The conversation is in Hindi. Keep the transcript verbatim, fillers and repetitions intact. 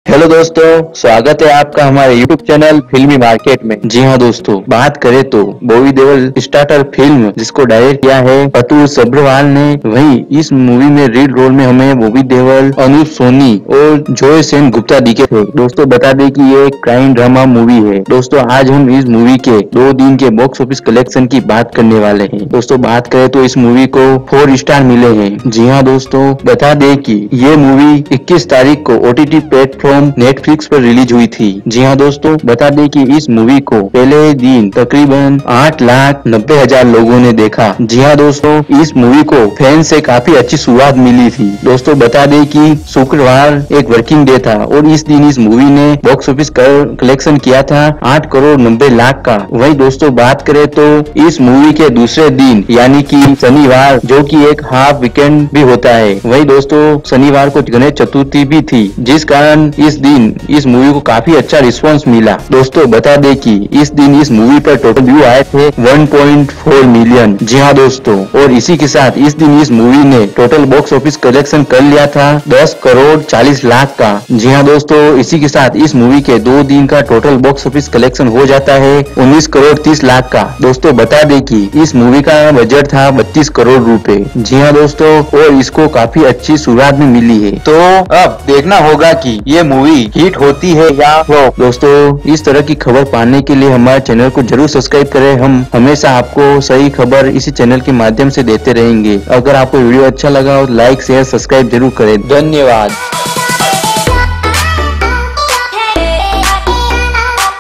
हेलो दोस्तों, स्वागत है आपका हमारे यूट्यूब चैनल फिल्मी मार्केट में। जी हाँ दोस्तों, बात करें तो बॉबी देओल स्टार्टर फिल्म जिसको डायरेक्ट किया है अतुल सब्रवाल ने, वहीं इस मूवी में लीड रोल में हमें बॉबी देओल, अनूप सोनी और जोय सेन गुप्ता दिखे थे। दोस्तों बता दें कि ये एक क्राइम ड्रामा मूवी है। दोस्तों आज हम इस मूवी के दो दिन के बॉक्स ऑफिस कलेक्शन की बात करने वाले हैं। दोस्तों बात करें तो इस मूवी को फोर स्टार मिले हैं। जी हाँ दोस्तों, बता दें कि ये मूवी इक्कीस तारीख को ओटीटी प्लेटफॉर्म नेटफ्लिक्स पर रिलीज हुई थी। जी हाँ दोस्तों, बता दें कि इस मूवी को पहले दिन तकरीबन आठ लाख नब्बे हजार लोगों ने देखा। जी हाँ दोस्तों, इस मूवी को फैन से काफी अच्छी शुरुआत मिली थी। दोस्तों बता दें कि शुक्रवार एक वर्किंग डे था और इस दिन इस मूवी ने बॉक्स ऑफिस कलेक्शन किया था आठ करोड़ नब्बे लाख का। वही दोस्तों बात करें तो इस मूवी के दूसरे दिन यानी कि शनिवार, जो कि एक हाफ वीकेंड भी होता है, वही दोस्तों शनिवार को गणेश चतुर्थी भी थी, जिस कारण इस दिन इस मूवी को काफी अच्छा रिस्पांस मिला। दोस्तों बता दें कि इस दिन इस मूवी पर टोटल व्यू आए थे एक पॉइंट चार मिलियन। जी हाँ दोस्तों, और इसी के साथ इस दिन इस मूवी ने टोटल बॉक्स ऑफिस कलेक्शन कर लिया था दस करोड़ चालीस लाख का। जी हाँ दोस्तों, इसी के साथ इस मूवी के दो दिन का टोटल बॉक्स ऑफिस कलेक्शन हो जाता है उन्नीस करोड़ तीस लाख का। दोस्तों बता दें कि इस मूवी का बजट था बत्तीस करोड़ रुपए। जी हाँ दोस्तों, और इसको काफी अच्छी शुरुआत भी मिली है। तो अब देखना होगा कि ये मूवी हिट होती है या फ्लॉप। दोस्तों इस तरह की खबर पाने के लिए हमारे चैनल को जरूर सब्सक्राइब करें। हम हमेशा आपको सही खबर इसी चैनल के माध्यम से देते रहेंगे। अगर आपको वीडियो अच्छा लगा हो तो लाइक शेयर सब्सक्राइब जरूर करें। धन्यवाद।